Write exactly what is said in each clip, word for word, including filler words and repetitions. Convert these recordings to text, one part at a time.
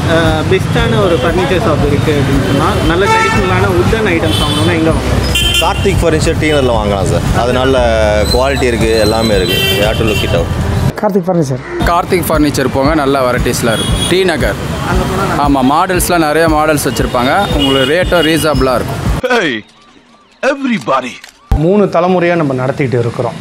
பெஸ்ட்டான ஒரு furniture shop இருக்குது அப்படின்னு சொன்னால் நல்ல ட்ரெடிஷ்னலான வுட்டன் ஐட்டம்ஸ் வாங்கணும்னா எங்கே வாங்கலாம்? கார்த்திக் ஃபர்னிச்சர் டி நகரில் வாங்கலாம் சார். அது நல்ல குவாலிட்டி இருக்குது, எல்லாமே இருக்குது. You have to look it out. Karthik furniture Karthik furniture போங்க, நல்ல வெரைட்டிஸ்லாம் இருக்கும். டி நகர். ஆமாம், மாடல்ஸ்லாம் நிறைய மாடல்ஸ் வச்சுருப்பாங்க. உங்களுக்கு ரேட்டும் ரீசனபிளாக இருக்கும். எவ்ரிபாடி மூணு தலைமுறையாக நம்ம நடத்திட்டு இருக்கிறோம்.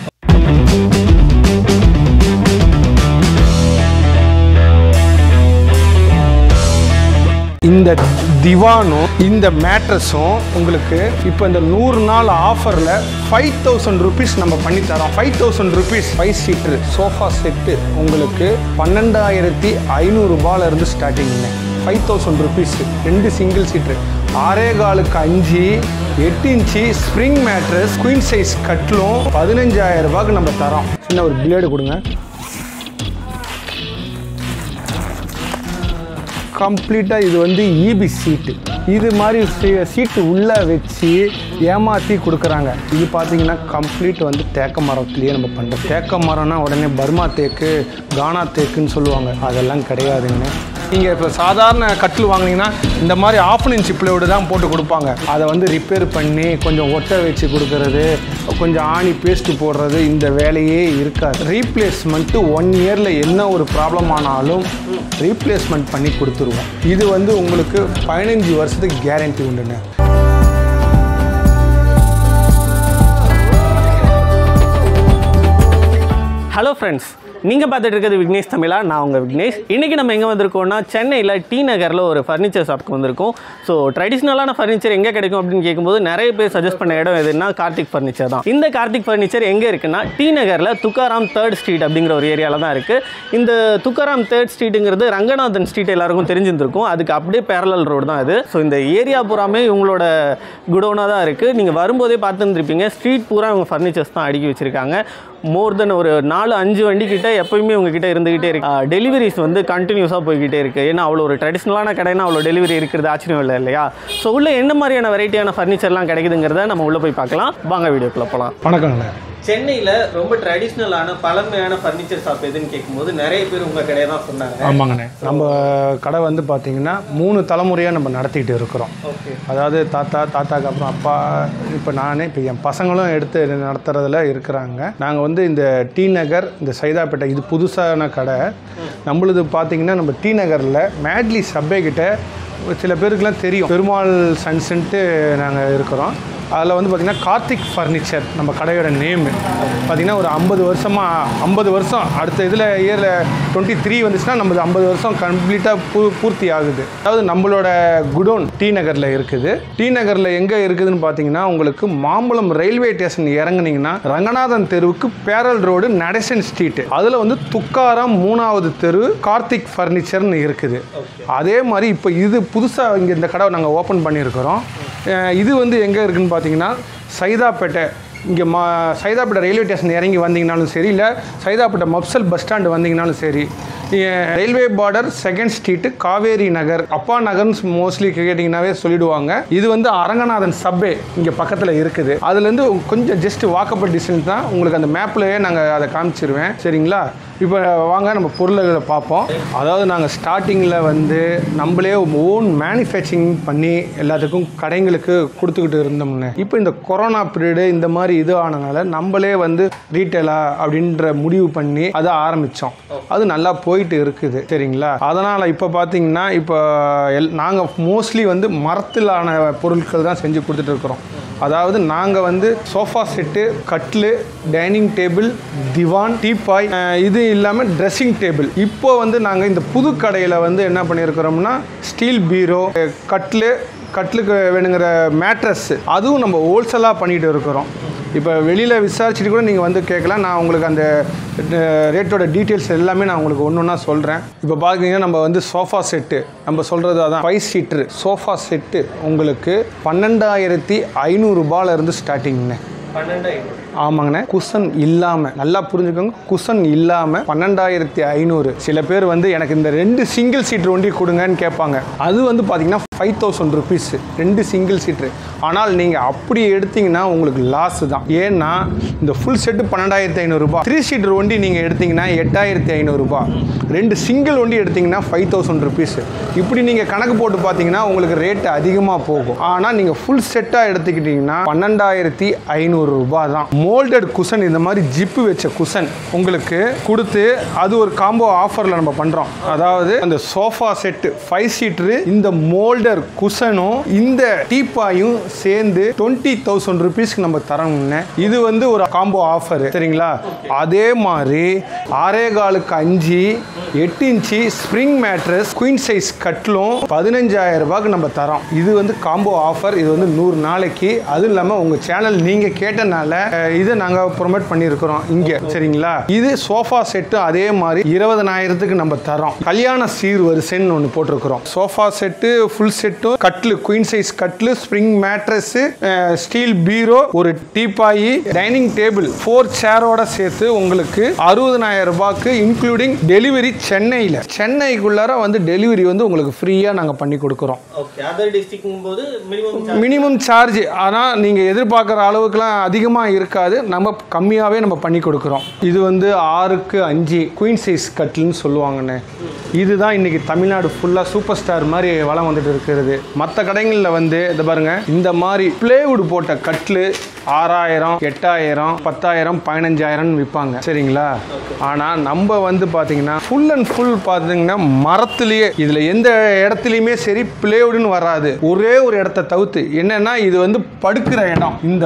இந்த திவானும் இந்த மேட்ரஸும் உங்களுக்கு இப்போ இந்த நூறு நாள் ஆஃபரில் ஃபைவ் தௌசண்ட் ருபீஸ் நம்ம பண்ணித்தரோம். Five thousand rupees five seater sofa set உங்களுக்கு பன்னெண்டாயிரத்தி ஐநூறுரூபாலேருந்து ஸ்டார்டிங்ங்க. ஃபைவ் தௌசண்ட் ருபீஸ் ரெண்டு சிங்கிள் சீட்ரு, ஆறே காலுக்கு அஞ்சு, எட்டு inch spring mattress queen size கட்லும் பதினஞ்சாயிரம் ரூபாய்க்கு நம்ம தரோம். சின்ன ஒரு பிளேடு கொடுங்க. கம்ப்ளீட்டாக இது வந்து ஈபி சீட்டு. இது மாதிரி சீட்டு உள்ளே வச்சு ஏமாற்றி கொடுக்குறாங்க. இது பார்த்தீங்கன்னா கம்ப்ளீட் வந்து தேக்க மரத்துலேயே நம்ம பண்ணுறோம். தேக்க மரம்னா உடனே பர்மா தேக்கு, கானா தேக்குன்னு சொல்லுவாங்க. அதெல்லாம் கிடையாதுங்க. நீங்கள் இப்போ சாதாரண கட்டில் வாங்கினீங்கன்னா இந்த மாதிரி ஆஃப் இன்ச் பிளேவுடு தான் போட்டு கொடுப்பாங்க. அதை வந்து ரிப்பேர் பண்ணி கொஞ்சம் ஒட்ட வச்சு கொடுக்கறது, கொஞ்சம் ஆணி பேஸ்ட்டு போடுறது, இந்த வேலையே இருக்காது. ரீப்ளேஸ்மெண்ட்டு ஒன் இயரில் என்ன ஒரு ப்ராப்ளம் ஆனாலும் ரீப்ளேஸ்மெண்ட் பண்ணி கொடுத்துருவோம். இது வந்து உங்களுக்கு பதினஞ்சு வருஷத்துக்கு கேரண்டி உண்டுங்க. ஹலோ ஃப்ரெண்ட்ஸ், நீங்கள் பார்த்துட்டு இருக்கிறது விக்னேஷ் தமிழா. நான் உங்கள் விக்னேஷ். இன்றைக்கி நம்ம எங்கே வந்திருக்கோம்னா சென்னையில் டி நகரில் ஒரு ஃபர்னிச்சர் ஷாப்புக்கு வந்திருக்கோம். ஸோ ட்ரெடிஷ்னலான ஃபர்னிச்சர் எங்கே கிடைக்கும் அப்படின்னு கேட்கும்போது நிறைய பேர் சஜஸ்ட் பண்ண இடம் எதுன்னா கார்த்திக் ஃபர்னிச்சர் தான். இந்த கார்த்திக் ஃபர்னிச்சர் எங்கே இருக்குன்னா டி நகரில் துக்காராம் தேர்ட் ஸ்ட்ரீட் அப்படிங்கிற ஒரு ஏரியாவில் தான் இருக்குது. இந்த துக்காராம் தேர்ட் ஸ்ட்ரீட்டுங்கிறது ரங்கநாதன் ஸ்ட்ரீட் எல்லாருக்கும் தெரிஞ்சிருந்திருக்கும். அதுக்கு அப்படியே பேரலல் ரோடு தான் இது. ஸோ இந்த ஏரியா பூராமே இவங்களோட குடோனாக தான் இருக்குது. நீங்கள் வரும்போதே பார்த்துருந்துருப்பீங்க, ஸ்ட்ரீட் பூரா இவங்க ஃபர்னிச்சர்ஸ் தான் அடுக்கி வச்சுருக்காங்க. மோர் தென் ஒரு நாலு அஞ்சு வண்டி கிட்ட எப்போயுமே உங்ககிட்ட இருந்துகிட்டே இருக்கு. டெலிவரிஸ் வந்து கண்டினியூஸாக போய்கிட்டே இருக்குது. ஏன்னா அவ்வளோ ஒரு ட்ரெடிஷ்னலான கடைனா அவ்வளோ டெலிவரி இருக்கிறது ஆச்சரியம் இல்லை இல்லையா? ஸோ உள்ள என்ன மாதிரியான வெரைட்டியான ஃபர்னிச்சர்லாம் கிடைக்குதுங்கிறத நம்ம உள்ளே போய் பார்க்கலாம். வாங்க வீடியோக்குள்ளே போகலாம். வணக்கங்க. சென்னையில் ரொம்ப ட்ரெடிஷ்னலான பழமையான ஃபர்னிச்சர் ஷாப் எதுன்னு கேட்கும்போது நிறைய பேர் உங்கள் கடையை தான் சொன்னாங்க. ஆமாங்கண்ணே, நம்ம கடை வந்து பார்த்தீங்கன்னா மூணு தலைமுறையாக நம்ம நடத்திக்கிட்டு இருக்கிறோம். ஓகே, அதாவது தாத்தா, தாத்தாக்கு அப்புறம் அப்பா, இப்போ நானே, இப்போ என் பசங்களும் எடுத்து நடத்துறதுல இருக்கிறாங்க. நாங்கள் வந்து இந்த டி நகர், இந்த சைதாப்பேட்டை, இது புதுசான கடை நம்மளுது. பார்த்தீங்கன்னா நம்ம டி நகரில் மேட்லி சப்பே கிட்ட சில பேருக்குலாம் தெரியும், பெருமாள் சன்ஸ்ன்ட்டு நாங்கள் இருக்கிறோம். அதில் வந்து பார்த்திங்கன்னா கார்த்திக் ஃபர்னிச்சர் நம்ம கடையோட நேமு. பார்த்திங்கன்னா ஒரு ஐம்பது வருஷமாக ஐம்பது வருஷம் அடுத்த இதில் இயரில் டுவெண்ட்டி த்ரீ வந்துச்சுன்னா நம்மளுக்கு ஐம்பது வருஷம் கம்ப்ளீட்டாக பூ பூர்த்தி ஆகுது. அதாவது நம்மளோட குடோன் டி நகரில் இருக்குது. டி நகரில் எங்கே இருக்குதுன்னு பார்த்தீங்கன்னா உங்களுக்கு மாம்பழம் ரயில்வே ஸ்டேஷன் இறங்குனீங்கன்னா ரங்கநாதன் தெருவுக்கு பேரல் ரோடு நடேசன் ஸ்ட்ரீட்டு, அதில் வந்து துக்காராம் மூணாவது தெரு கார்த்திக் ஃபர்னிச்சர்னு இருக்குது. அதே மாதிரி இப்போ இது புதுசாக இங்கே இந்த கடை நாங்கள் ஓப்பன் பண்ணியிருக்கிறோம். இது வந்து எங்கே இருக்குதுன்னு பார்த்தீங்கன்னா சைதாப்பேட்டை, இங்கே மா சைதாப்பேட்டை ரயில்வே ஸ்டேஷன் இறங்கி வந்தீங்கனாலும் சரி, இல்லை சைதாப்பேட்டை மப்சல் பஸ் ஸ்டாண்டு வந்தீங்கனாலும் சரி, railway border second street Kaveri Nagar, அப்பா நகர்னு மோஸ்ட்லி கேட்டிங்கனாவே சொல்லிடுவாங்க. இது வந்து அரங்கநாதன் சப்பே இங்கே பக்கத்தில் இருக்குது. அதுலேருந்து கொஞ்சம் ஜஸ்ட் வாக்கபிள் டிஸ்டன்ஸ் தான். உங்களுக்கு அந்த மேப்லேயே நாங்கள் அதை காமிச்சிருவேன். சரிங்களா? இப்போ வாங்க நம்ம பொருள்களை பார்ப்போம். அதாவது நாங்கள் ஸ்டார்டிங்கில் வந்து நம்மளே ஓன் மேனுஃபேக்சரிங் பண்ணி எல்லாத்துக்கும் கடைங்களுக்கு கொடுத்துக்கிட்டு இருந்தோம்னு. இப்போ இந்த கொரோனா பீரியடு இந்த மாதிரி இது ஆனதுனால நம்மளே வந்து ரீட்டைலா அப்படின்ற முடிவு பண்ணி அதை ஆரம்பித்தோம். அது நல்லா போயிட்டு இருக்குது. சரிங்களா? அதனால் இப்போ பார்த்தீங்கன்னா இப்போ எல் நாங்கள் மோஸ்ட்லி வந்து மரத்திலான பொருட்கள் தான் செஞ்சு கொடுத்துட்டு இருக்கிறோம். அதாவது நாங்கள் வந்து சோஃபா செட்டு, கட்லு, டைனிங் டேபிள், திவான், டீபாய், இது இல்லாமல் ட்ரெஸ்ஸிங் டேபிள். இப்போ வந்து நாங்கள் இந்த புது கடையில் வந்து என்ன பண்ணியிருக்கிறோம்னா ஸ்டீல் பீரோ, கட்லு, கட்லுக்கு வேணுங்கிற மேட்ரஸ், அதுவும் நம்ம ஹோல்சேலாக பண்ணிகிட்டு இருக்கிறோம். இப்போ வெளியில் விசாரிச்சுட்டு கூட நீங்கள் வந்து கேட்கலாம். நான் உங்களுக்கு அந்த ரேட்டோட டீட்டெயில்ஸ் எல்லாமே நான் உங்களுக்கு ஒன்று ஒன்றா சொல்கிறேன். இப்போ பார்த்தீங்கன்னா நம்ம வந்து சோஃபா செட்டு நம்ம சொல்கிறது அதான் ஃபைவ் சீட்ரு சோஃபா செட்டு உங்களுக்கு பன்னெண்டாயிரத்தி ஐநூறுரூபாலேருந்து ஸ்டார்டிங்ண்ணே. ஆமாங்கண்ணே, குஷன் இல்லாமல், நல்லா புரிஞ்சுக்கோங்க, குஷன் இல்லாமல் பன்னெண்டாயிரத்தி ஐநூறு. சில பேர் வந்து எனக்கு இந்த ரெண்டு சிங்கிள் சீட்ரு வண்டி கொடுங்கன்னு கேட்பாங்க. அது வந்து பார்த்தீங்கன்னா ஃபைவ் தௌசண்ட் ருபீஸ் ரெண்டு சிங்கிள் சீட்ரு. ஆனால் நீங்கள் அப்படி எடுத்தீங்கன்னா உங்களுக்கு லாஸ் தான். ஏன்னா இந்த ஃபுல் செட்டு பன்னெண்டாயிரத்தி ஐநூறுரூபா, த்ரீ சீட்ரு வண்டி நீங்கள் எடுத்தீங்கன்னா எட்டாயிரத்தி ஐநூறுரூபா, ரெண்டு சிங்கிள் வண்டி எடுத்தீங்கன்னா ஃபைவ் தௌசண்ட் ருபீஸ். இப்படி நீங்கள் கணக்கு போட்டு பார்த்தீங்கன்னா உங்களுக்கு ரேட்டு அதிகமாக போகும். ஆனால் நீங்கள் ஃபுல் செட்டாக எடுத்துக்கிட்டிங்கன்னா பன்னெண்டாயிரத்தி ஐநூறு ரூபாய் தான். மோல்டட் குஷன், இந்த மாதிரி ஜிப்பு வச்ச குஷன் உங்களுக்கு கொடுத்து அது ஒரு காம்போ ஆஃபரில் நம்ம பண்ணுறோம். அதாவது அந்த சோஃபா செட்டு ஃபைவ் சீட்ரு, இந்த மோல்டர் குஷனும் இந்த டீப்பாயும் சேர்ந்து டுவெண்ட்டி தௌசண்ட் ருபீஸ்க்கு நம்ம தரோம்னு. இது வந்து ஒரு காம்போ ஆஃபர், சரிங்களா? அதே மாதிரி ஆறே காலுக்கு அஞ்சு எட்டு inch spring mattress queen size கட்லும் பதினஞ்சாயிரம் ரூபாய்க்கு நம்ம தரோம். இது வந்து காம்போ ஆஃபர். இது வந்து நூறு நாளைக்கு. அதுவும் இல்லாமல் உங்கள் சேனல் நீங்கள் கேட்டனால இதை நாங்கள் ப்ரொமோட் பண்ணியிருக்கிறோம் இங்கே, சரிங்களா? இது சோஃபா செட்டு அதே மாதிரி இருபதனாயிரத்துக்கு நம்ம தரோம். கல்யாண சீர் வரிசைன்னு ஒன்று போட்டிருக்கிறோம். சோஃபா செட்டு ஃபுல் செட்டும், கட்லு குயின் சைஸ் கட்லு, ஸ்ப்ரிங் மேட்ரஸ், ஸ்டீல் பீரோ, ஒரு டீப்பாயி, டைனிங் டேபிள், ஃபோர் சேரோட சேர்த்து உங்களுக்கு அறுபதனாயிரம் ரூபாய்க்கு இன்க்ளூடிங் டெலிவரி. சென்னையில் சென்னைக்குள்ளார வந்து டெலிவரி வந்து உங்களுக்கு ஃப்ரீயாக நாங்கள் பண்ணி கொடுக்குறோம். Minimum charge. ஆனால் நீங்கள் எதிர்பார்க்குற அளவுக்குலாம் அதிகமாக இருக்காது, நம்ம கம்மியாகவே நம்ம பண்ணி கொடுக்குறோம். இது வந்து ஆறுக்கு அஞ்சு குயின் சைஸ் கட்லுன்னு சொல்லுவாங்கண்ணே. இதுதான் இன்னைக்கு தமிழ்நாடு ஃபுல்லாக சூப்பர் ஸ்டார் மாதிரி வளம் வந்துட்டு இருக்கிறது. மற்ற கடைகளில் வந்து இந்த பாருங்க, இந்த மாதிரி பிளேவுட் போட்ட கட்லு ஆறாயிரம், எட்டாயிரம், பத்தாயிரம், பதினஞ்சாயிரம் விற்பாங்க, சரிங்களா? ஆனால் நம்ம வந்து பார்த்தீங்கன்னா ஃபுல் அண்ட் ஃபுல் பார்த்தீங்கன்னா மரத்துலேயே, இதில் எந்த இடத்துலையுமே சரி பிளேவுடுன்னு வராது. ஒரே ஒரு இடத்த தவிர்த்து என்னன்னா இது வந்து படுக்கிற இடம், இந்த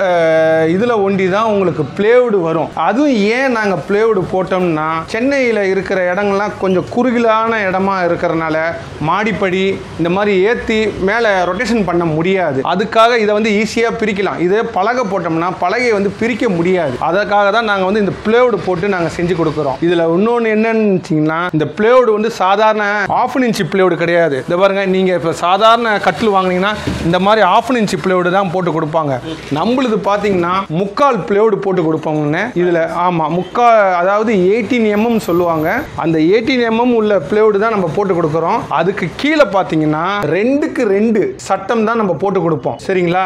இதில் ஒண்டி தான் உங்களுக்கு பிளேவுடு வரும். அதுவும் ஏன் நாங்கள் பிளேவுடு போட்டோம்னா சென்னையில் இருக்கிற இடங்கள்லாம் கொஞ்சம் குறுகிலான இடமா இருக்கிறனால மாடிப்படி இந்த மாதிரி ஏற்றி மேலே ரொட்டேஷன் பண்ண முடியாது. அதுக்காக இதை வந்து ஈஸியாக பிரிக்கலாம். இதே பழக போட்டோம்னா பலகையை வந்து பிரிக்க முடியாது. அதற்காக தான் நாங்கள் வந்து இந்த பிளேவுடு போட்டு நாங்கள் செஞ்சு கொடுக்குறோம். இதில் இன்னொன்று என்னன்னு, இந்த பிளேவுடு வந்து சாதாரண ஆஃப் இன்ச்சு பிளேவுடு கிடையாது. இந்த பாருங்க, நீங்கள் இப்போ சாதாரண கட்டில் வாங்கினீங்கன்னா இந்த மாதிரி ஆஃப் இன்ச்சு பிளேவுடு தான் போட்டு கொடுப்பாங்க. நம்மளுது பார்த்தீங்கன்னா முக்கால் பிளேவுடு போட்டு கொடுப்பாங்கன்னு. இதில் ஆமாம், முக்கால், அதாவது எயிட்டீன் எம்எம் சொல்லுவாங்க. அந்த எயிட்டீன் எம்எம் உள்ள பிளேவுடு தான் நம்ம போட்டு கொடுக்குறோம். அதுக்கு கீழே பார்த்தீங்கன்னா ரெண்டுக்கு ரெண்டு சட்டம் தான் நம்ம போட்டு கொடுப்போம், சரிங்களா?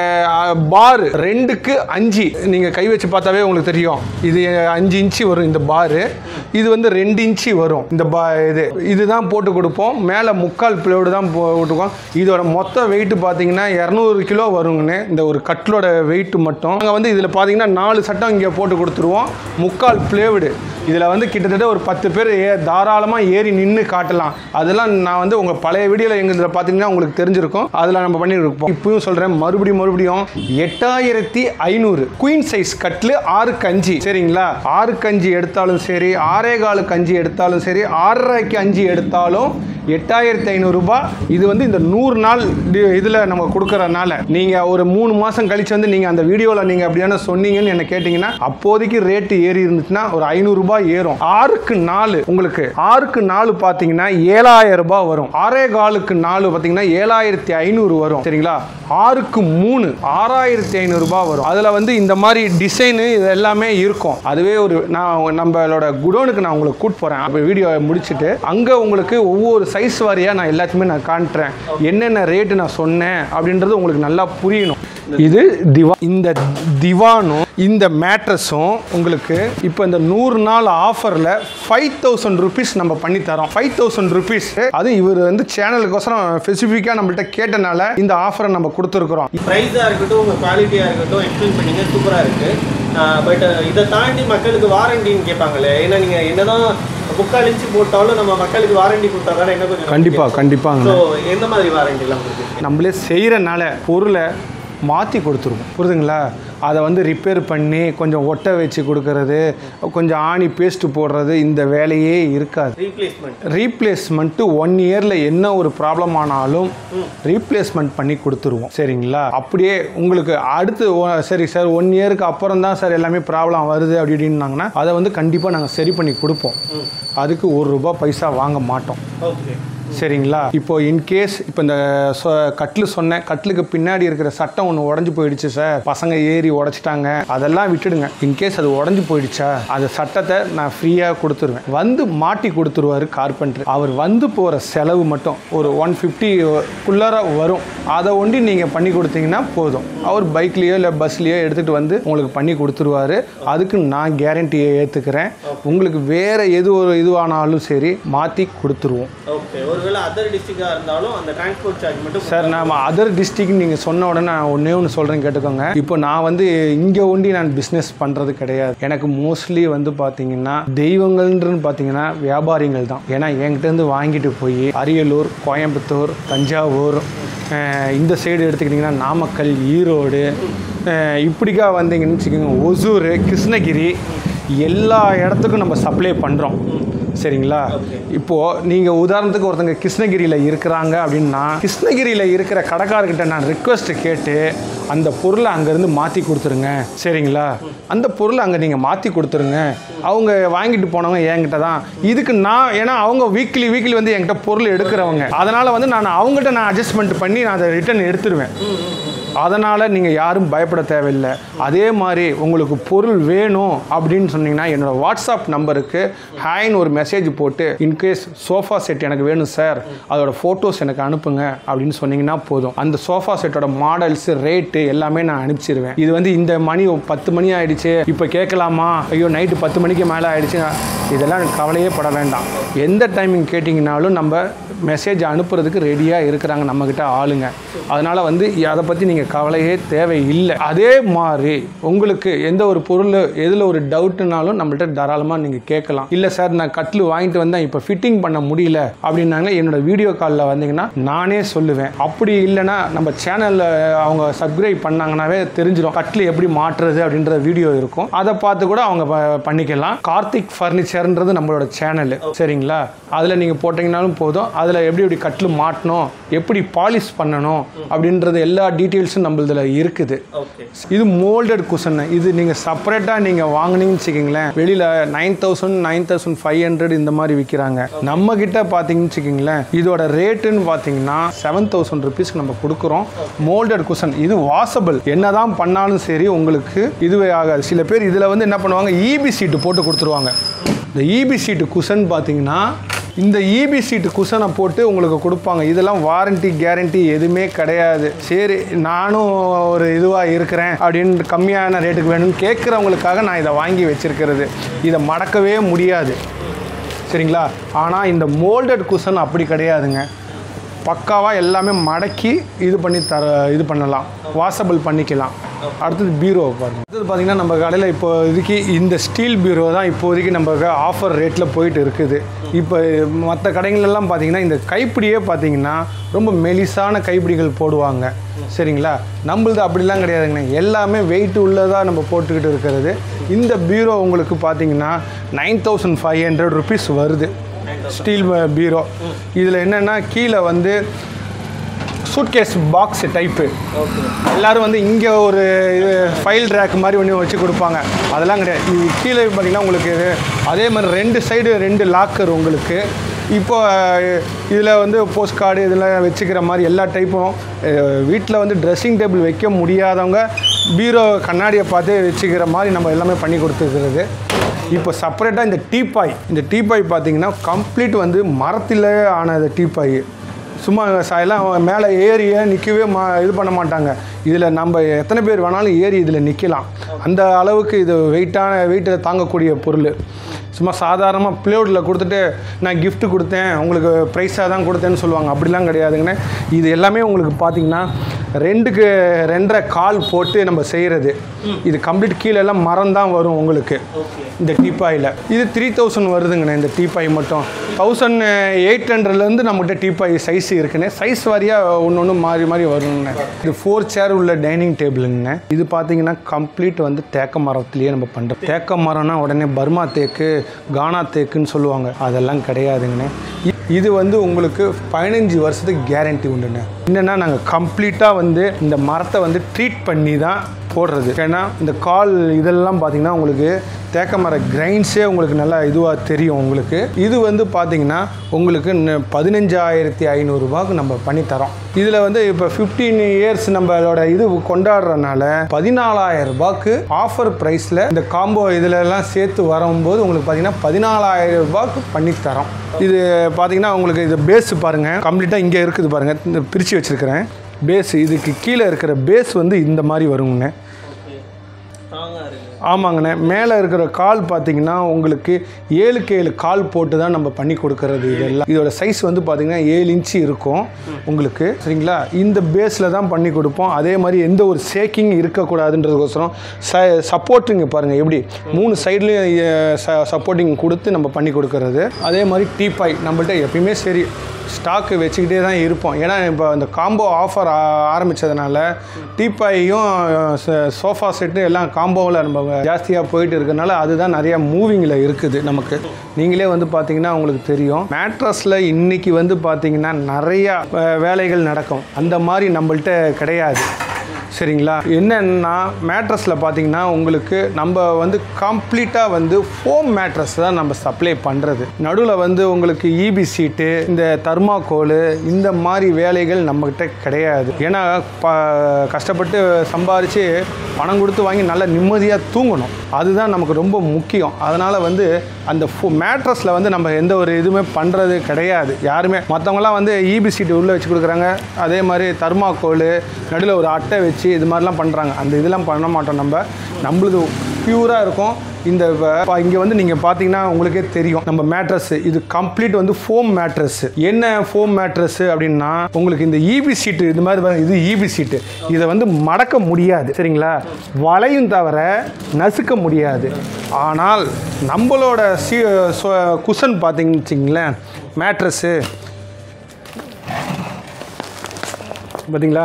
பார் ரெண்டுக்கு அஞ்சு, நீங்க கை வச்சு பார்த்தாவே உங்களுக்கு தெரியும். இது அஞ்சு இன்ச்சு வரும் இந்த பாரு, இது வந்து ரெண்டு இன்ச்சு வரும் இந்த பா. இது இதுதான் போட்டு கொடுப்போம். மேலே முக்கால் பிளேவுடு தான் போட்டுக்கோம். இதோட மொத்த வெயிட் பார்த்தீங்கன்னா இரநூறு கிலோ வருங்கன்னு. இந்த ஒரு கட்டிலோட வெயிட் மட்டும் நாங்கள் வந்து இதில் பார்த்தீங்கன்னா நாலு சட்டம் இங்கே போட்டு கொடுத்துருவோம். முக்கால் பிளேவுடு இதில் வந்து கிட்டத்தட்ட ஒரு பத்து பேர் ஏ தாராளமாக ஏறி நின்று காட்டலாம். அதெல்லாம் நான் வந்து உங்கள் பழைய வீடியோவில் எங்கள் இதில் பார்த்தீங்கன்னா உங்களுக்கு தெரிஞ்சிருக்கும். அதில் நம்ம பண்ணியிருப்போம். இப்பவும் சொல்கிறேன், மறுபடியும் மறுபடியும் எட்டாயிரத்தி ஐநூறு குயின் சைஸ் கட்லு ஆறுக்கு அஞ்சு, சரிங்களா? ஆறுக்கு அஞ்சு எடுத்தாலும் சரி, ஆறே காலுக்கு அஞ்சு எடுத்தாலும் சரி, ஆறரைக்கு அஞ்சு எடுத்தாலும் எட்டாயிரத்தி ஐநூறு ரூபாய். இது வந்து இந்த நூறு நாள் இதில் நம்ம கொடுக்கறதுனால நீங்கள் ஒரு மூணு மாதம் கழிச்சு வந்து நீங்கள் அந்த வீடியோவில் நீங்கள் அப்படியான சொன்னீங்கன்னு என்ன கேட்டிங்கன்னா அப்போதைக்கு ரேட்டு ஏறி இருந்துச்சுன்னா ஒரு ஐநூறு ரூபாய் ஏறும். ஆறுக்கு நாலு உங்களுக்கு ஆறுக்கு நாலு பார்த்தீங்கன்னா ஏழாயிரம் ரூபாய் வரும். ஆறே காலுக்கு நாலு பார்த்தீங்கன்னா ஏழாயிரத்தி ஐநூறு வரும், சரிங்களா? ஆறுக்கு மூணு ஆறாயிரத்தி ஐநூறு ரூபாய் வரும். அதில் வந்து இந்த மாதிரி டிசைனு இது எல்லாமே இருக்கும். அதுவே ஒரு நான் நம்மளோட குடோனுக்கு நான் உங்களுக்கு கூட்டு போகிறேன். அப்போ வீடியோ முடிச்சுட்டு அங்கே உங்களுக்கு ஒவ்வொரு சைஸ் வாரியாக நான் எல்லாத்தையுமே நான் காட்டுறேன். என்னென்ன ரேட்டு நான் சொன்னேன் அப்படின்றது உங்களுக்கு நல்லா புரியணும். இது திவா, இந்த திவானும் இந்த மேட்ரஸும் உங்களுக்கு இப்போ இந்த நூறு நாள் ஆஃபரில் ஃபைவ் தௌசண்ட் ருபீஸ் நம்ம பண்ணி தரோம். Five thousand rupees. அது இவர் வந்து சேனலுக்கோசரம் ஸ்பெசிஃபிக்காக நம்மள்கிட்ட கேட்டனால இந்த ஆஃபரை நம்ம கொடுத்துருக்குறோம். ப்ரைஸாக இருக்கட்டும், உங்கள் குவாலிட்டியாக இருக்கட்டும், எக்ஸ்பிளைன் பண்ணிங்க, சூப்பராக இருக்குது. பட் இதை தாண்டி மக்களுக்கு வாரண்டின்னு கேட்பாங்களே, ஏன்னா நீங்கள் என்னதான் முக்கால் இன்ச்சு போட்டாலும் நம்ம மக்களுக்கு வாரண்டி கொடுத்தா தானே என்ன கொஞ்சம். கண்டிப்பாக கண்டிப்பாக. ஸோ எந்த மாதிரி வாரண்டிலாம் கொடுக்குறீங்க? நம்மளே செய்கிறனால பொருளை மாற்றி கொடுத்துருவோம், புரியுதுங்களா? அதை வந்து ரிப்பேர் பண்ணி கொஞ்சம் ஒட்டை வச்சு கொடுக்கறது, கொஞ்சம் ஆணி பேஸ்ட்டு போடுறது, இந்த வேலையே இருக்காது. ரீப்ளேஸ்மெண்ட் ரீப்ளேஸ்மெண்ட்டு ஒன் இயரில் என்ன ஒரு ப்ராப்ளம் ஆனாலும் ரீப்ளேஸ்மெண்ட் பண்ணி கொடுத்துருவோம், சரிங்களா? அப்படியே உங்களுக்கு அடுத்து சரி சார் ஒன் இயருக்கு அப்புறம் தான் சார் எல்லாமே ப்ராப்ளம் வருது அப்படி இப்படின்னாங்கன்னா அதை வந்து கண்டிப்பாக நாங்கள் சரி பண்ணி கொடுப்போம். அதுக்கு ஒரு ரூபா பைசா வாங்க மாட்டோம். ஓகே. சரிங்களா. இப்போ இன்கேஸ் இப்போ இந்த கட்டில் சொன்னேன், கட்டிலுக்கு பின்னாடி இருக்கிற சட்டம் ஒன்று உடஞ்சி போயிடுச்சு சார், பசங்க ஏறி உடைச்சிட்டாங்க, அதெல்லாம் விட்டுடுங்க. இன்கேஸ் அது உடஞ்சி போயிடுச்சா அந்த சட்டத்தை நான் ஃப்ரீயாக கொடுத்துருவேன். வந்து மாட்டி கொடுத்துருவாரு கார்பெண்டர். அவர் வந்து போகிற செலவு மட்டும் ஒரு ஒன் ஃபிஃப்டிக்குள்ளார வரும். அதை ஒண்டி நீங்கள் பண்ணி கொடுத்தீங்கன்னா போதும். அவர் பைக்லேயோ இல்லை பஸ்லேயோ எடுத்துகிட்டு வந்து உங்களுக்கு பண்ணி கொடுத்துருவாரு. அதுக்கு நான் கேரண்டியை ஏற்றுக்கிறேன். உங்களுக்கு வேறு எது ஒரு இதுவானாலும் சரி மாற்றி கொடுத்துருவோம். ஓகே. ஒருவேளை அதர் டிஸ்ட்ரிக்டாக இருந்தாலும் அந்த டிரான்ஸ்போர்ட் சார்ஜ் மட்டும் சார், நான் அதர் டிஸ்ட்ரிக்ட் நீங்கள் சொன்ன உடனே நான் ஒன்றே ஒன்று சொல்கிறேன் கேட்டுக்கோங்க. இப்போ நான் வந்து இங்கே ஒண்டி நான் பிஸ்னஸ் பண்ணுறது கிடையாது. எனக்கு மோஸ்ட்லி வந்து பார்த்தீங்கன்னா தெய்வங்கள்ன்றது பார்த்தீங்கன்னா வியாபாரிகள் தான். ஏன்னா என்கிட்டேருந்து வாங்கிட்டு போய் அரியலூர், கோயம்புத்தூர், தஞ்சாவூர், இந்த சைடு எடுத்துக்கிட்டிங்கன்னா நாமக்கல், ஈரோடு, இப்படிக்கா வந்தீங்கன்னு வச்சுக்கோங்க, ஒசூர், கிருஷ்ணகிரி, எல்லா இடத்துக்கும் நம்ம சப்ளை பண்ணுறோம். சரிங்களா. இப்போது நீங்கள் உதாரணத்துக்கு ஒருத்தங்க கிருஷ்ணகிரியில் இருக்கிறாங்க அப்படின்னா கிருஷ்ணகிரியில் இருக்கிற கடைக்காரர்கிட்ட நான் ரிக்வெஸ்ட் கேட்டு அந்த பொருளை அங்கேருந்து மாற்றி கொடுத்துருங்க. சரிங்களா. அந்த பொருளை அங்கே நீங்கள் மாற்றி கொடுத்துருங்க. அவங்க வாங்கிட்டு போனவங்க என்கிட்ட தான். இதுக்கு நான் ஏன்னா அவங்க வீக்லி வீக்லி வந்து என்கிட்ட பொருள் எடுக்கிறவங்க. அதனால் வந்து நான் அவங்ககிட்ட நான் அட்ஜஸ்ட்மெண்ட் பண்ணி நான் அதை ரிட்டர்ன் எடுத்துருவேன். அதனால் நீங்கள் யாரும் பயப்பட தேவையில்லை. அதே மாதிரி உங்களுக்கு பொருள் வேணும் அப்படின்னு சொன்னீங்கன்னா என்னோடய வாட்ஸ்அப் நம்பருக்கு ஹாய்னு ஒரு மெசேஜ் போட்டு இன்கேஸ் சோஃபா செட் எனக்கு வேணும் சார், அதோட ஃபோட்டோஸ் எனக்கு அனுப்புங்க அப்படின்னு சொன்னீங்கன்னா போதும். அந்த சோஃபா செட்டோட மாடல்ஸ், ரேட்டு எல்லாமே நான் அனுப்பிச்சிருவேன். இது வந்து இந்த மணி பத்து மணி ஆகிடுச்சு, இப்போ கேட்கலாமா, ஐயோ நைட்டு பத்து மணிக்கு மேலே ஆகிடுச்சு, இதெல்லாம் கவலையே பட வேண்டாம். எந்த டைமிங் கேட்டிங்கனாலும் நம்ம மெசேஜ் அனுப்புறதுக்கு ரெடியாக இருக்கிறாங்க நம்மக்கிட்ட ஆளுங்க. அதனால் வந்து அதை பற்றி நீங்கள் கவலையே தேவையில்லை. அதே மாதிரி உங்களுக்கு எந்த ஒரு பொருள் எதில் ஒரு டவுட்டுனாலும் நம்மள்ட்ட தாராளமாக நீங்கள் கேட்கலாம். இல்லை சார் நான் கட்டில் வாங்கிட்டு வந்தேன் இப்போ ஃபிட்டிங் பண்ண முடியல அப்படின்னாங்க, என்னோட வீடியோ காலில் வந்தீங்கன்னா நானே சொல்லுவேன். அப்படி இல்லைன்னா நம்ம சேனலில் அவங்க சப்ஸ்கிரைப் பண்ணாங்கன்னாவே தெரிஞ்சிடும் கட்டில் எப்படி மாற்றுறது அப்படின்ற வீடியோ இருக்கும். அதை பார்த்து கூட அவங்க பண்ணிக்கலாம். கார்த்திக் ஃபர்னிச்சர்ன்றது நம்மளோட சேனல். சரிங்களா. அதில் நீங்கள் போட்டிங்கனாலும் போதும். அதில் எப்படி எப்படி கட்டில் மாட்டணும், எப்படி பாலிஷ் பண்ணணும் அப்படின்றது எல்லா டீட்டெயில்ஸும் நம்மளதில் இருக்குது. இது மோல்டட் குஷன். இது நீங்கள் செப்பரேட்டாக நீங்கள் வாங்கினீங்கன்னு வச்சுக்கிங்களேன், வெளியில் nine thousand nine thousand five hundred இந்த மாதிரி விற்கிறாங்க. நம்ம கிட்ட பார்த்தீங்கன்னு வச்சுக்கிங்களேன், இதோட ரேட்டுன்னு பார்த்தீங்கன்னா செவன் தௌசண்ட் ருபீஸ்க்கு நம்ம கொடுக்குறோம். மோல்டட் குஷன் இது வாஷபிள். என்னதான் பண்ணாலும் சரி உங்களுக்கு இதுவே ஆகாது. சில பேர் இதில் வந்து என்ன பண்ணுவாங்க, ஈபி சீட்டு போட்டு கொடுத்துருவாங்க. இந்த ஈபி சீட்டு குஷன் பார்த்தீங்கன்னா இந்த ஈபி சீட்டு குஷனை போட்டு உங்களுக்கு கொடுப்பாங்க. இதெல்லாம் வாரண்டி கேரண்டி எதுவுமே கிடையாது. சரி நானும் ஒரு இதுவாக இருக்கிறேன் அப்படின்னு கம்மியான ரேட்டுக்கு வேணும்னு கேட்குறவங்களுக்காக நான் இதை வாங்கி வச்சுருக்கிறது. இதை மடக்கவே முடியாது. சரிங்களா. ஆனால் இந்த மோல்டட் குஷன் அப்படி கிடையாதுங்க. பக்காவாக எல்லாமே மடக்கி இது பண்ணி தர இது பண்ணலாம், வாஷபிள் பண்ணிக்கலாம். அடுத்தது பீரோவை பாருங்கள். அடுத்தது பார்த்திங்கன்னா நம்ம கடையில் இப்போ இதுக்கு இந்த ஸ்டீல் பீரோ தான் இப்போதைக்கு நம்ம ஆஃபர் ரேட்டில் போயிட்டு இருக்குது. இப்போ மற்ற கடைகளெல்லாம் பார்த்திங்கன்னா இந்த கைப்பிடியே பார்த்திங்கன்னா ரொம்ப மெலிசான கைப்பிடிகள் போடுவாங்க. சரிங்களா. நம்மளது அப்படிலாம் கிடையாதுங்க, எல்லாமே வெயிட் உள்ளதாக நம்ம போட்டுக்கிட்டு இருக்கிறது. இந்த பீரோ உங்களுக்கு பார்த்திங்கன்னா nine thousand five hundred rupees வருது ஸ்டீல் பீரோ. இதில் என்னென்னா கீழே வந்து சூட்கேஸ் பாக்ஸ் டைப்பு. எல்லோரும் வந்து இங்கே ஒரு இது ஃபைல் ரேக் மாதிரி ஒன்று வச்சு கொடுப்பாங்க, அதெல்லாம் கிடையாது. இது கீழே பார்த்திங்கன்னா உங்களுக்கு அதே மாதிரி ரெண்டு சைடு ரெண்டு லாக்கர் உங்களுக்கு. இப்போ இதில் வந்து போஸ்ட் கார்டு இதெல்லாம் வச்சுக்கிற மாதிரி எல்லா டைப்பும். வீட்டில் வந்து ட்ரெஸ்ஸிங் டேபிள் வைக்க முடியாதவங்க பீரோ கண்ணாடியை பார்த்து வச்சுக்கிற மாதிரி நம்ம எல்லாமே பண்ணி கொடுத்துருக்கிறது. இப்போ செப்பரேட்டாக இந்த டீப்பாய், இந்த டீப்பாய் பார்த்திங்கன்னா கம்ப்ளீட் வந்து மரத்தில் ஆன டீப்பாய். சும்மா எல்லாம் மேலே ஏறிய நிற்கவே மா இது பண்ண மாட்டாங்க. இதில் நம்ம எத்தனை பேர் வேணாலும் ஏறி இதில் நிற்கலாம். அந்த அளவுக்கு இது வெயிட்டான வெயிட்டில் தாங்கக்கூடிய பொருள். சும்மா சாதாரணமாக ப்ளேவுட்டில் கொடுத்துட்டு நான் கிஃப்ட் கொடுத்தேன் உங்களுக்கு ப்ரைஸாக தான் கொடுத்தேன்னு சொல்லுவாங்க. அப்படிலாம் கிடையாதுங்கண்ணே. இது எல்லாமே உங்களுக்கு பார்த்திங்கன்னா ரெண்டுக்கு ரெண்டரை கால் போட்டு நம்ம செய்கிறது. இது கம்ப்ளீட் கீழெல்லாம் மரம் தான் வரும் உங்களுக்கு இந்த டீப்பாயில். இது த்ரீ தௌசண்ட் வருதுங்கண்ணே. இந்த டீப்பாய் மட்டும் தௌசண்ட் எயிட் ஹண்ட்ரட்லேருந்து நம்மகிட்ட டீப்பாய் சைஸ் இருக்குண்ணே. சைஸ் வாரியாக ஒன்று ஒன்று மாறி மாறி வருங்கண்ணே. இது ஃபோர் சேர் உள்ள டைனிங் டேபிளுங்கண்ணே. இது பார்த்தீங்கன்னா கம்ப்ளீட் வந்து தேக்க மரத்துலேயே நம்ம பண்ணுறோம். தேக்க மரம்னா உடனே பர்மா தேக்கு, கானா தேக்குன்னு சொல்லுவாங்க, அதெல்லாம் கிடையாதுங்கண்ணே. இது வந்து உங்களுக்கு பதினஞ்சு வருஷத்துக்கு கேரண்டி உண்டுண்ணே. என்னென்னா நாங்கள் கம்ப்ளீட்டாக வந்து இந்த மரத்தை வந்து ட்ரீட் பண்ணி தான் போடுறது. ஏன்னா இந்த கால் இதெல்லாம் பார்த்தீங்கன்னா உங்களுக்கு தேக்க மர கிரைன்ஸே உங்களுக்கு நல்லா இதுவாக தெரியும் உங்களுக்கு. இது வந்து பார்த்தீங்கன்னா உங்களுக்கு பதினஞ்சாயிரத்தி ஐநூறுரூபாய்க்கு நம்ம பண்ணித்தரோம். இதில் வந்து இப்போ ஃபிஃப்டீன் இயர்ஸ் நம்மளோட இது கொண்டாடுறதுனால பதினாலாயிரம் ரூபாய்க்கு ஆஃபர் ப்ரைஸில் இந்த காம்போ இதிலெல்லாம் சேர்த்து வரும்போது உங்களுக்கு பார்த்தீங்கன்னா பதினாலாயிரம் ரூபாய்க்கு பண்ணித்தரோம். இது பார்த்தீங்கன்னா உங்களுக்கு இது பேஸ் பாருங்கள் கம்ப்ளீட்டாக இங்கே இருக்குது பாருங்கள், இந்த பிரித்து வச்சுருக்கிறேன் பேஸ். இதுக்கு கீழே இருக்கிற பேஸ் வந்து இந்த மாதிரி வருங்கண்ணே. ஆமாங்கண்ணே. மேலே இருக்கிற கால் பார்த்தீங்கன்னா உங்களுக்கு ஏழுக்கு ஏழு கால் போட்டு தான் நம்ம பண்ணி கொடுக்கறது. இதெல்லாம் இதோட சைஸ் வந்து பார்த்தீங்கன்னா ஏழு இன்ச்சு இருக்கும் உங்களுக்கு, சரிங்களா? இந்த பேஸில் தான் பண்ணி கொடுப்போம். அதே மாதிரி எந்த ஒரு ஷேக்கிங் இருக்கக்கூடாதுன்றதுக்கோசரம் ச சப்போர்ட்டிங் பாருங்கள் எப்படி மூணு சைட்லேயும் ச சப்போர்ட்டிங் கொடுத்து நம்ம பண்ணி கொடுக்கறது. அதே மாதிரி டீபாய் நம்மள்ட்ட எப்பயுமே சரி ஸ்டாக்கு வச்சுக்கிட்டே தான் இருப்போம். ஏன்னா இப்போ அந்த காம்போ ஆஃபர் ஆரம்பித்ததுனால டீபாயும் சோஃபா செட்டு எல்லாம் காம்போவில் நம்ம ஜாஸ்தியாக போயிட்டு இருக்கிறதுனால அதுதான் நிறையா மூவிங்கில் இருக்குது நமக்கு. நீங்களே வந்து பார்த்தீங்கன்னா உங்களுக்கு தெரியும் மேட்ரஸில் இன்றைக்கி வந்து பார்த்தீங்கன்னா நிறையா வேலைகள் நடக்கும். அந்த மாதிரி நம்மள்ட்ட கிடையாது, சரிங்களா? என்னென்னா மேட்ரஸில் பார்த்தீங்கன்னா உங்களுக்கு நம்ம வந்து கம்ப்ளீட்டாக வந்து ஃபோம் மேட்ரஸ் தான் நம்ம சப்ளை பண்ணுறது. நடுவில் வந்து உங்களுக்கு ஈபி சீட்டு இந்த தர்மாக்கோலு இந்த மாதிரி வேலைகள் நம்மக்கிட்ட கிடையாது. ஏன்னா ப கஷ்டப்பட்டு சம்பாரித்து பணம் கொடுத்து வாங்கி நல்லா நிம்மதியாக தூங்கணும், அதுதான் நமக்கு ரொம்ப முக்கியம். அதனால் வந்து அந்த ஃபோ மேட்ரஸில் வந்து நம்ம எந்த ஒரு இதுவுமே பண்ணுறது கிடையாது யாருமே. மற்றவங்களாம் வந்து ஈபி சீட்டு உள்ளே வச்சு கொடுக்குறாங்க, அதே மாதிரி தர்மாக்கோலு நடுவில் ஒரு அட்டை வச்சு இது மாதிரிலாம் பண்ணுறாங்க. அந்த இதெல்லாம் பண்ண மாட்டோம். நம்ம நம்மளுது பியூராக இருக்கும். இந்த இங்கே வந்து நீங்கள் பார்த்தீங்கன்னா உங்களுக்கே தெரியும் நம்ம மேட்ரஸ் இது கம்ப்ளீட் வந்து ஃபோம் மேட்ரஸ். என்ன ஃபோம் மேட்ரஸ் அப்படின்னா உங்களுக்கு இந்த ஈபி சீட்டு இது மாதிரி இது ஈபி சீட்டு இதை வந்து மடக்க முடியாது, சரிங்களா? வளையும் தவிர நசுக்க முடியாது. ஆனால் நம்மளோட சி குஷன் பார்த்தீங்கன்னு வச்சிங்களேன் மேட்ரஸ்ஸு பார்த்தீங்களா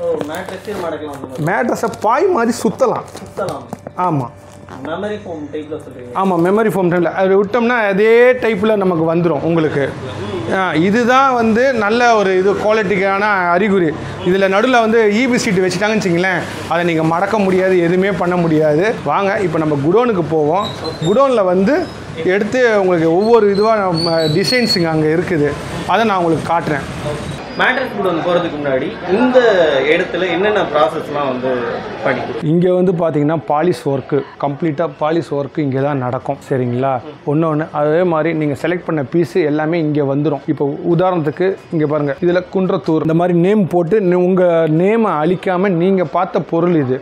மேட்ரஸை பாய் மாதிரி சுற்றலாம். ஆமாம் மெமரி ஃபோம் டைப்பில் சொல்கிறீங்க? ஆமாம் மெமரி ஃபோம் டைப்பில் அது விட்டோம்னா அதே டைப்பில் நமக்கு வந்துடும் உங்களுக்கு. இதுதான் வந்து நல்ல ஒரு இது குவாலிட்டிக்கான அறிகுறி. இதில் நடுவில் வந்து ஈபி சீட்டு வச்சுட்டாங்கன்னு வச்சிங்களேன் அதை நீங்கள் மடக்க முடியாது, எதுவுமே பண்ண முடியாது. வாங்க இப்போ நம்ம குடோனுக்கு போவோம். குடோனில் வந்து எடுத்து உங்களுக்கு ஒவ்வொரு இதுவாக டிசைன்ஸுங்க அங்கே இருக்குது, அதை நான் உங்களுக்கு காட்டுறேன். மேட்ரஸ் குடோன் போகிறதுக்கு முன்னாடி இந்த இடத்துல என்னென்ன ப்ராசஸ்லாம் வந்து படிக்கும்? இங்கே வந்து பார்த்தீங்கன்னா பாலிஷ் ஒர்க்கு கம்ப்ளீட்டாக பாலிஷ் ஒர்க்கு இங்கே தான் நடக்கும், சரிங்களா? ஒன்று ஒன்று அதே மாதிரி நீங்கள் செலக்ட் பண்ண பீஸு எல்லாமே இங்கே வந்துடும். இப்போ உதாரணத்துக்கு இங்கே பாருங்கள், இதில் குன்றத்தூர் இந்த மாதிரி நேம் போட்டு உங்கள் நேமை அழிக்காமல் நீங்கள் பார்த்த பொருள் இது.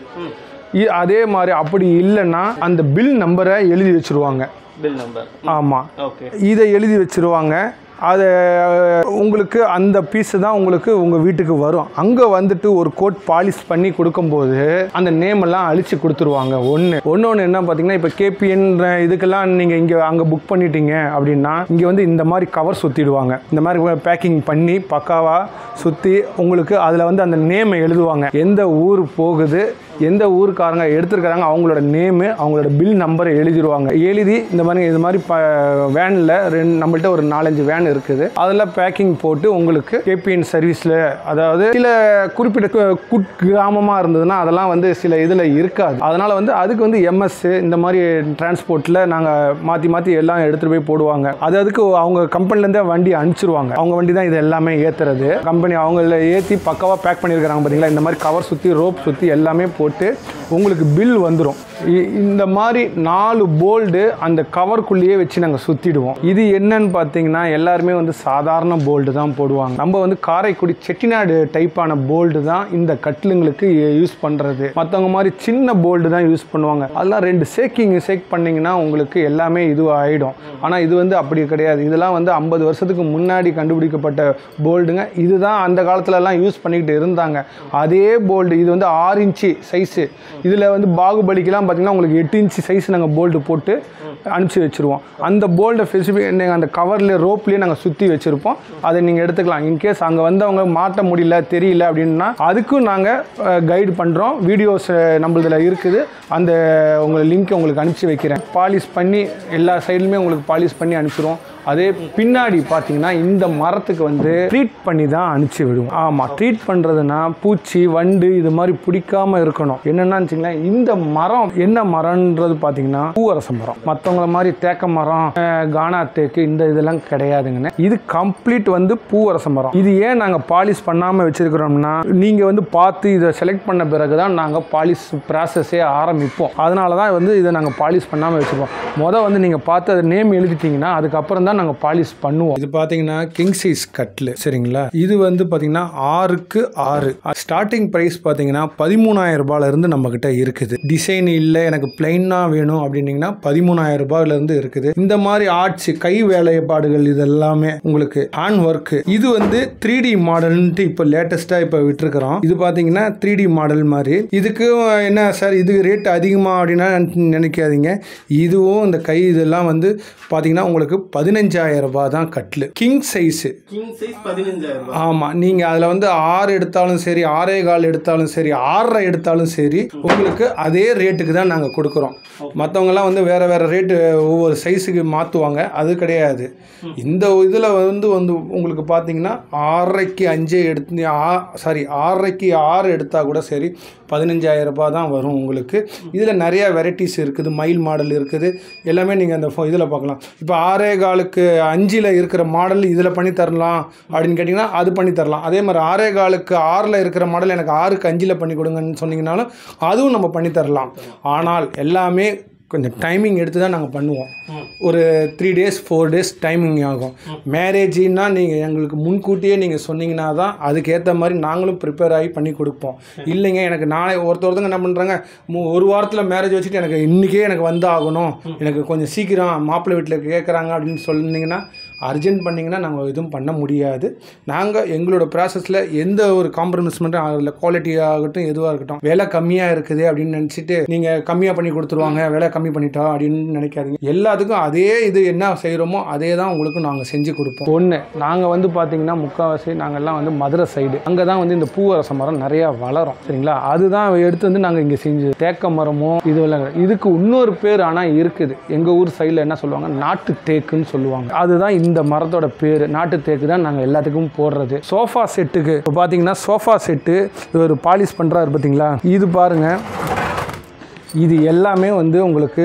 அதே மாதிரி அப்படி இல்லைன்னா அந்த பில் நம்பரை எழுதி வச்சுருவாங்க. பில் நம்பர் ஆமாம், ஓகே. இதை எழுதி வச்சுருவாங்க. அது உங்களுக்கு அந்த பீஸு தான் உங்களுக்கு உங்கள் வீட்டுக்கு வரும். அங்கே வந்துட்டு ஒரு கோட் பாலிஷ் பண்ணி கொடுக்கும்போது அந்த நேமெல்லாம் அழித்து கொடுத்துருவாங்க. ஒன்று ஒன்று ஒன்று என்ன பார்த்தீங்கன்னா இப்போ கேபிஎன் இதுக்கெல்லாம் நீங்கள் இங்கே அங்கே புக் பண்ணிட்டீங்க அப்படின்னா இங்கே வந்து இந்த மாதிரி கவர் சுற்றிடுவாங்க. இந்த மாதிரி பேக்கிங் பண்ணி பக்காவாக சுற்றி உங்களுக்கு அதில் வந்து அந்த நேமை எழுதுவாங்க. எந்த ஊர் போகுது, எந்த ஊருக்காரங்க எடுத்துருக்கிறாங்க அவங்களோட நேமு அவங்களோட பில் நம்பரை எழுதிடுவாங்க. எழுதி இந்த மாதிரி இது மாதிரி ப வேனில் ரெண்டு நம்மள்ட்ட ஒரு நாலஞ்சு வேன் இருக்குது, அதில் பேக்கிங் போட்டு உங்களுக்கு கேபிஎன் சர்வீஸில், அதாவது சில குறிப்பிட்ட குட் கிராமமாக இருந்ததுன்னா அதெல்லாம் வந்து சில இதில் இருக்காது. அதனால் வந்து அதுக்கு வந்து எம்எஸ் இந்த மாதிரி டிரான்ஸ்போர்ட்டில் நாங்கள் மாற்றி மாற்றி எல்லாம் எடுத்துகிட்டு போய் போடுவாங்க. அது அதுக்கு அவங்க கம்பெனிலேருந்தே வண்டி அனுப்பிச்சிருவாங்க. அவங்க வண்டி தான் இது எல்லாமே ஏற்றுறது. கம்பெனி அவங்கள ஏற்றி பக்காவாக பேக் பண்ணியிருக்கிறாங்க பார்த்தீங்களா. இந்த மாதிரி கவர் சுற்றி ரோப் சுற்றி எல்லாமே போட்டு உங்களுக்கு பில் வந்துடும். இந்த மாதிரி நாலு போல்டு அந்த கவருக்குள்ளேயே வச்சு நாங்கள் சுற்றிடுவோம். இது என்னன்னு பார்த்தீங்கன்னா எல்லாருமே வந்து சாதாரண போல்டு தான் போடுவாங்க. நம்ம வந்து காரைக்குடி செட்டிநாடு டைப்பான போல்டு தான் இந்த கட்டிலுங்களுக்கு யூஸ் பண்ணுறது. மற்றவங்க மாதிரி சின்ன போல்டு தான் யூஸ் பண்ணுவாங்க. அதெல்லாம் ரெண்டு சேக்கிங் சேக் பண்ணிங்கன்னா உங்களுக்கு எல்லாமே இது ஆகிடும். ஆனால் இது வந்து அப்படி கிடையாது. இதெல்லாம் வந்து ஐம்பது வருஷத்துக்கு முன்னாடி கண்டுபிடிக்கப்பட்ட போல்டுங்க. இதுதான் அந்த காலத்துலலாம் யூஸ் பண்ணிக்கிட்டு இருந்தாங்க. அதே போல்டு இது வந்து ஆறு இன்ச்சு சைஸு. இதில் வந்து பாகுபலிக்கெல்லாம் பார்த்தீங்கன்னா உங்களுக்கு எட்டு இன்ச்சு சைஸ் நாங்கள் போல்டு போட்டு அனுப்பிச்சி வச்சுருவோம். அந்த போல்டை ஸ்பெசிஃபிக் நீங்கள் அந்த கவர்லேயே ரோப்லேயே நாங்கள் சுற்றி வச்சுருப்போம். அதை நீங்கள் எடுத்துக்கலாம். இன்கேஸ் அங்கே வந்து அவங்க மாட்ட முடியல தெரியல அப்படின்னா அதுக்கும் நாங்கள் கைடு பண்ணுறோம். வீடியோஸ் நம்மளதில் இருக்குது, அந்த உங்களை லிங்க் உங்களுக்கு அனுப்பிச்சி வைக்கிறேன். பாலிஷ் பண்ணி எல்லா சைட்லையுமே உங்களுக்கு பாலிஷ் பண்ணி அனுப்பிச்சிடுவோம். அதே பின்னாடி பார்த்தீங்கன்னா இந்த மரத்துக்கு வந்து ட்ரீட் பண்ணி தான் அனுப்பிச்சி விடுவோம். ஆமாம், ட்ரீட் பண்ணுறதுனா பூச்சி வண்டு இது மாதிரி பிடிக்காமல் இருக்கணும். என்னென்னு வச்சுங்களேன், இந்த மரம் என்ன மரம்ன்றது பார்த்தீங்கன்னா பூவரச மரம். மற்றவங்கள மாதிரி தேக்க மரம், கானா தேக்கு இந்த இதெல்லாம் கிடையாதுங்கண்ணே. இது கம்ப்ளீட் வந்து பூவரச மரம். இது ஏன் நாங்கள் பாலிஷ் பண்ணாமல் வச்சிருக்கிறோம்னா, நீங்கள் வந்து பார்த்து இதை செலக்ட் பண்ண பிறகு தான் நாங்கள் பாலிஷ் ப்ராசஸே ஆரம்பிப்போம். அதனால தான் வந்து இதை நாங்கள் பாலிஷ் பண்ணாமல் வச்சுருப்போம். மொதல் வந்து நீங்கள் பார்த்து அதை நேம் எழுதிட்டிங்கன்னா அதுக்கப்புறம் தான் நாங்கள் பாலிஷ் பண்ணுவோம். இது பார்த்தீங்கன்னா கிங் சைஸ் கட்லு, சரிங்களா? இது வந்து பார்த்தீங்கன்னா ஆறுக்கு ஆறு. ஸ்டார்டிங் ப்ரைஸ் பார்த்தீங்கன்னா பதிமூணாயிரம் ரூபாயிலிருந்து நம்மக்கிட்ட இருக்குது. டிசைன் இல்லை எனக்கு பிளைனாக வேணும் அப்படின்னீங்கன்னா பதிமூணாயிரம் ரூபாயிலிருந்து இருக்குது. இந்த மாதிரி ஆர்ட்ஸ் கை வேலைப்பாடுகள் இதெல்லாமே உங்களுக்கு ஹேண்ட் ஒர்க்கு. இது வந்து த்ரீ டி மாடல்ன்ட்டு இப்போ லேட்டஸ்ட்டாக இப்போ விட்டுருக்குறோம். இது பார்த்தீங்கன்னா த்ரீ டி மாடல் மாதிரி. இதுக்கு என்ன சார் இது ரேட் அதிகமாக அப்படின்னா நினைக்காதீங்க. இதுவும் இந்த கை இதெல்லாம் வந்து பார்த்தீங்கன்னா உங்களுக்கு பதினஞ்சாயிரம் ரூபாய் தான் கட்லு. King size. கிங் சைஸ் பதினஞ்சாயிரம் ரூபாய். ஆமாம், நீங்கள் அதில் வந்து ஆறு எடுத்தாலும் சரி, ஆறே கால் எடுத்தாலும் சரி, ஆறரை எடுத்தாலும் சரி, உங்களுக்கு அதே ரேட்டுக்கு தான் நாங்கள் கொடுக்குறோம். மற்றவங்கலாம் வந்து வேறு வேறு ரேட்டு ஒவ்வொரு சைஸுக்கு மாற்றுவாங்க. அது கிடையாது. இந்த இதில் வந்து வந்து உங்களுக்கு பார்த்தீங்கன்னா ஆறரைக்கு அஞ்சு எடுத்து சாரி ஆறரைக்கு ஆறு எடுத்தால் கூட சரி பதினஞ்சாயிரம் ரூபாய் தான் வரும் உங்களுக்கு. இதில் நிறையா வெரைட்டிஸ் இருக்குது. மயில் மாடல் இருக்குது. எல்லாமே நீங்கள் அந்த இதில் பார்க்கலாம். இப்போ ஆறே காலுக்கு அஞ்சில் இருக்கிற மாடல் இதில் பண்ணி தரலாம் அப்படின்னு கேட்டிங்கன்னா அது பண்ணி தரலாம். அதே மாதிரி ஆறே காலுக்கு ஆறில் இருக்கிற மாடல் எனக்கு ஆறுக்கு அஞ்சில் பண்ணி கொடுங்கன்னு சொன்னீங்கன்னாலும் அதுவும் நம்ம பண்ணி தரலாம். ஆனால் எல்லாமே கொஞ்சம் டைமிங் எடுத்து தான் நாங்கள் பண்ணுவோம். ஒரு three days four days timing ஆகும். மேரேஜின்னா நீங்கள் எங்களுக்கு முன்கூட்டியே நீங்கள் சொன்னீங்கன்னா தான் அதுக்கேற்ற மாதிரி நாங்களும் ப்ரிப்பேர் ஆகி பண்ணி கொடுப்போம். இல்லைங்க எனக்கு நாளை ஒருத்த ஒருத்தங்க என்ன பண்ணுறாங்க, ஒரு வாரத்தில் மேரேஜ் வச்சுட்டு எனக்கு இன்றைக்கே எனக்கு வந்து ஆகணும், எனக்கு கொஞ்சம் சீக்கிரம் மாப்பிள்ளை வீட்டில் கேட்குறாங்க அப்படின்னு சொன்னீங்கன்னா அர்ஜென்ட் பண்ணிங்கன்னா நாங்கள் எதுவும் பண்ண முடியாது. நாங்கள் எங்களோட ப்ராசஸில் எந்த ஒரு காம்ப்ரமைஸ்மெண்ட்டும் ஆகலை. குவாலிட்டி ஆகட்டும் எதுவாக இருக்கட்டும். விலை கம்மியாக இருக்குது அப்படின்னு நினச்சிட்டு நீங்கள் கம்மியாக பண்ணி கொடுத்துருவாங்க, விலை கம்மி பண்ணிட்டோம் அப்படின்னு நினைக்காதீங்க. எல்லாத்துக்கும் அதே இது என்ன செய்கிறோமோ அதே தான் உங்களுக்கு நாங்கள் செஞ்சு கொடுப்போம். ஒன்று, நாங்கள் வந்து பார்த்தீங்கன்னா முக்கால்வாசி நாங்கள்லாம் வந்து மதுரை சைடு, அங்கே தான் வந்து இந்த பூவரச மரம் நிறையா வளரும், சரிங்களா? அதுதான் எடுத்து வந்து நாங்கள் இங்கே செஞ்சு தேக்க மரமோ இது இதுக்கு இன்னொரு பேர் ஆனால் இருக்குது. எங்கள் ஊர் சைடில் என்ன சொல்லுவாங்க, நாட்டு தேக்குன்னு சொல்லுவாங்க. அதுதான் இந்த மரத்தோட பேர். நாட்டு தேக்கு தான் நாங்கள் எல்லாத்துக்கும் போடுறது. சோஃபா செட்டுக்கு இப்போ பார்த்தீங்கன்னா சோஃபா செட்டு ஒரு பாலிஷ் பண்ணுறாரு பார்த்தீங்களா, இது பாருங்கள். இது எல்லாமே வந்து உங்களுக்கு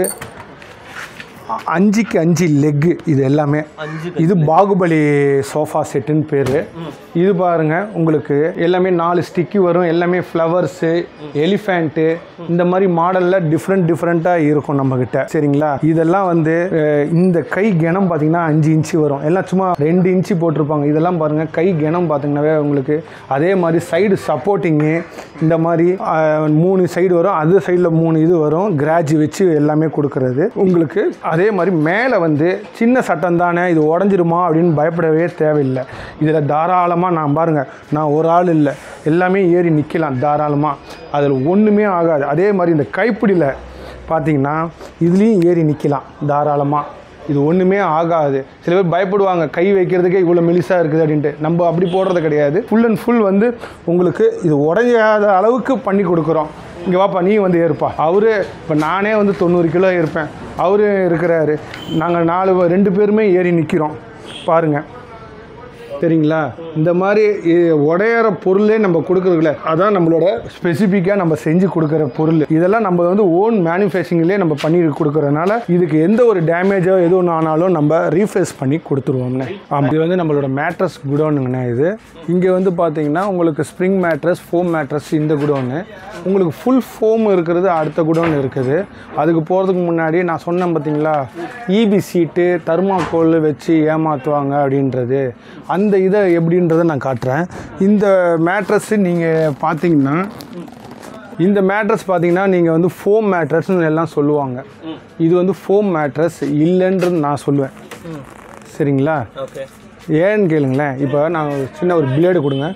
அஞ்சுக்கு அஞ்சு லெக்கு. இது எல்லாமே இது பாகுபலி சோஃபா செட்டுன்னு பேர். இது பாருங்கள் உங்களுக்கு எல்லாமே நாலு ஸ்டிக்கி வரும். எல்லாமே ஃப்ளவர்ஸு, எலிஃபேண்ட்டு இந்த மாதிரி மாடலில் டிஃப்ரெண்ட் டிஃப்ரெண்ட்டாக இருக்கும் நம்மக்கிட்ட, சரிங்களா? இதெல்லாம் வந்து இந்த கை கனம் பார்த்தீங்கன்னா அஞ்சு இன்ச்சு வரும். எல்லாம் சும்மா ரெண்டு இன்ச்சு போட்டிருப்பாங்க. இதெல்லாம் பாருங்கள் கை கனம் பார்த்தீங்கன்னாவே உங்களுக்கு. அதே மாதிரி சைடு சப்போர்ட்டிங்கு இந்த மாதிரி மூணு சைடு வரும். அது சைடில் மூணு இது வரும். கிராஜ் வச்சு எல்லாமே கொடுக்குறது உங்களுக்கு. அதே மாதிரி மேலே வந்து சின்ன சட்டம் தானே இது உடஞ்சிருமா அப்படின்னு பயப்படவே தேவையில்லை. இதில் தாராளமாக நான் பாருங்கள், நான் ஒரு ஆள் இல்லை, எல்லாமே ஏறி நிற்கலாம் தாராளமாக. அதில் ஒன்றுமே ஆகாது. அதே மாதிரி இந்த கைப்பிடியில் பார்த்தீங்கன்னா இதுலேயும் ஏறி நிற்கலாம் தாராளமாக. இது ஒன்றுமே ஆகாது. சில பேர் பயப்படுவாங்க கை வைக்கிறதுக்கே இவ்வளோ மெலிசாக இருக்குது அப்படின்ட்டு. நம்ம அப்படி போடுறது கிடையாது. ஃபுல் அண்ட் ஃபுல் வந்து உங்களுக்கு இது உடையாத அளவுக்கு பண்ணி கொடுக்குறோம். இங்கே வாப்பா நீ வந்து ஏறுப்பா. அவரு இப்போ நானே வந்து தொண்ணூறு கிலோ இருப்பேன், அவரு இருக்கிறாரு. நாங்கள் நாலு ரெண்டு பேருமே ஏறி நிற்கிறோம் பாருங்கள், சரிங்களா? இந்த மாதிரி உடையிற பொருளே நம்ம கொடுக்குறதுல அதான் நம்மளோட ஸ்பெசிஃபிக்காக நம்ம செஞ்சு கொடுக்குற பொருள். இதெல்லாம் நம்ம வந்து ஓன் மேனுஃபேக்சரிங்லேயே நம்ம பண்ணி கொடுக்குறதுனால இதுக்கு எந்த ஒரு டேமேஜோ எது ஒன்று ஆனாலும் நம்ம ரீஃப்ரெஷ் பண்ணி கொடுத்துருவோம்ண்ணே. ஆமாம், இது வந்து நம்மளோட மேட்ரஸ் குடோனுங்கண்ணே. இது இங்கே வந்து பார்த்தீங்கன்னா உங்களுக்கு ஸ்ப்ரிங் மேட்ரஸ், ஃபோம் மேட்ரஸ் இந்த குடோனு. உங்களுக்கு ஃபுல் ஃபோம் இருக்கிறது அடுத்த குடோன் இருக்குது. அதுக்கு போகிறதுக்கு முன்னாடி நான் சொன்னேன் பார்த்தீங்களா, ஈபி சீட்டு தர்மாக்கோல் வச்சு ஏமாற்றுவாங்க அப்படின்றது. அந்த இதை எப்படின்றத நான் காட்டுறேன். இந்த மேட்ரஸ்ஸு நீங்கள் பார்த்தீங்கன்னா இந்த மேட்ரஸ் பார்த்தீங்கன்னா நீங்கள் வந்து ஃபோம் மேட்ரஸ்ன்னு எல்லாம் சொல்லுவாங்க. இது வந்து ஃபோம் மேட்ரஸ் இல்லைன்றது நான் சொல்லுவேன், சரிங்களா? ஏன்னு கேளுங்களேன். இப்போ நான் சின்ன ஒரு பிளேடு கொடுங்க.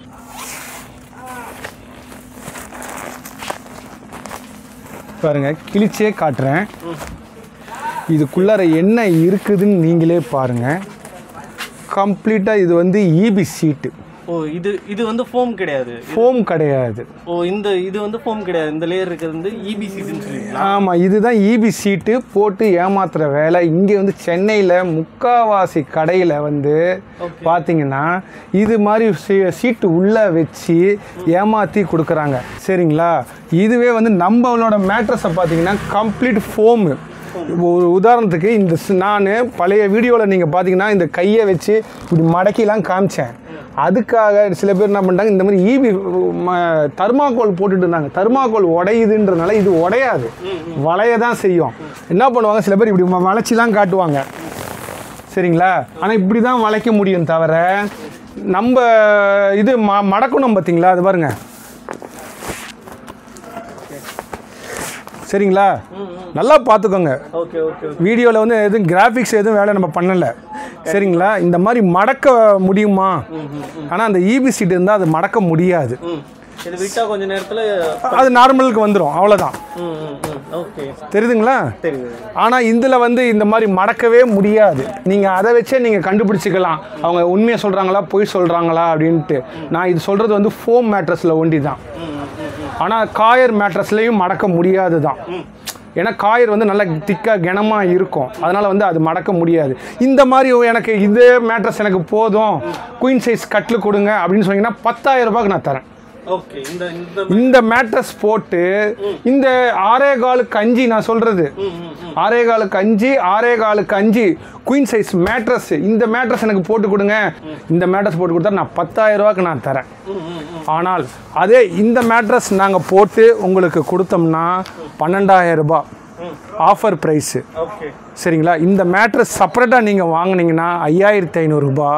பாருங்கள், கிழிச்சே காட்டுறேன். இதுக்குள்ளார என்ன இருக்குதுன்னு நீங்களே பாருங்கள். கம்ப்ளீட்டாக இது வந்து ஈபி சீட்டு. ஓ இது இது வந்து ஃபோம் கிடையாது. ஃபோம் கிடையாது. ஓ இந்த இது வந்து ஃபோம் கிடையாது. இந்த லேயர் இருக்கிறது வந்து ஈபி சீட்டுன்னு சொல்லிங்களா? ஆமாம், இதுதான் ஈபி சீட்டு போட்டு ஏமாத்துற வேலை. இங்கே வந்து சென்னையில் முக்காவாசி கடையில் வந்து பார்த்தீங்கன்னா இது மாதிரி சீட்டு உள்ளே வச்சு ஏமாற்றி கொடுக்குறாங்க. சரிங்களா? இதுவே வந்து நம்மளோட மேட்ரஸை பார்த்தீங்கன்னா கம்ப்ளீட் ஃபோமு. ஒரு உதாரணத்துக்கு இந்த நான் பழைய வீடியோவில் நீங்கள் பார்த்தீங்கன்னா இந்த கையை வச்சு இப்படி மடக்கிலாம் காமிச்சேன். அதுக்காக சில பேர் என்ன பண்ணிட்டாங்க, இந்த மாதிரி ஈபி தர்மாக்கோல் போட்டுட்டு இருந்தாங்க. தர்மாக்கோல் உடையுதுன்றதுனால இது உடையாது, வளைய தான் செய்யும். என்ன பண்ணுவாங்க, சில பேர் இப்படி வளைச்சிலாம் காட்டுவாங்க. சரிங்களா? ஆனால் இப்படி தான் வளைக்க முடியும் தவிர நம்ம இது ம மடக்கணும் பார்த்தீங்களா, அது பாருங்க. சரிங்களா? நல்லா பார்த்துக்கோங்க. வீடியோவில் வந்து எதுவும் கிராஃபிக்ஸ் எதுவும் வேலை நம்ம பண்ணலை. சரிங்களா? இந்த மாதிரி மடக்க முடியுமா? ஆனால் அந்த ஈபி சீட் இருந்தால் அது மடக்க முடியாது. கொஞ்ச நேரத்தில் அது நார்மலுக்கு வந்துடும், அவ்வளோதான். தெரியுதுங்களா? ஆனால் இதில் வந்து இந்த மாதிரி மடக்கவே முடியாது. நீங்கள் அதை வச்சே நீங்கள் கண்டுபிடிச்சிக்கலாம் அவங்க உண்மையை சொல்கிறாங்களா பொய் சொல்கிறாங்களா அப்படின்ட்டு. நான் இது சொல்கிறது வந்து ஃபோம் மேட்ரஸில் ஒண்டி தான். ஆனால் காயர் மேட்ரஸ்லையும் மடக்க முடியாது தான். ஏன்னா காயர் வந்து நல்லா திக்காக கனமாக இருக்கும், அதனால் வந்து அது மடக்க முடியாது. இந்த மாதிரி எனக்கு இதே மேட்ரஸ் எனக்கு போதும், குயின் சைஸ் கட்டில் கொடுங்க அப்படின்னு சொன்னீங்கன்னா பத்தாயிரம் ரூபாய்க்கு நான் தரேன். இந்த மேட்ரஸ் போட்டு இந்த ஆறே காலுக்கு அஞ்சு நான் சொல்றது ஆறே காலுக்கு அஞ்சு ஆறே காலுக்கு அஞ்சு குயின் சைஸ் மேட்ரஸ், இந்த மேட்ரஸ் எனக்கு போட்டு கொடுங்க. இந்த மேட்ரஸ் போட்டு கொடுத்தா நான் பத்தாயிரம் ரூபாய்க்கு நான் தரேன். ஆனால் அதே இந்த மேட்ரஸ் நாங்கள் போட்டு உங்களுக்கு கொடுத்தோம்னா பன்னெண்டாயிரம் ரூபாய் ஆஃபர் ப்ரைஸு. சரிங்களா? இந்த மேட்ரஸ் செப்பரேட்டாக நீங்கள் வாங்கினீங்கன்னா ஐயாயிரத்தி ஐநூறுரூபா.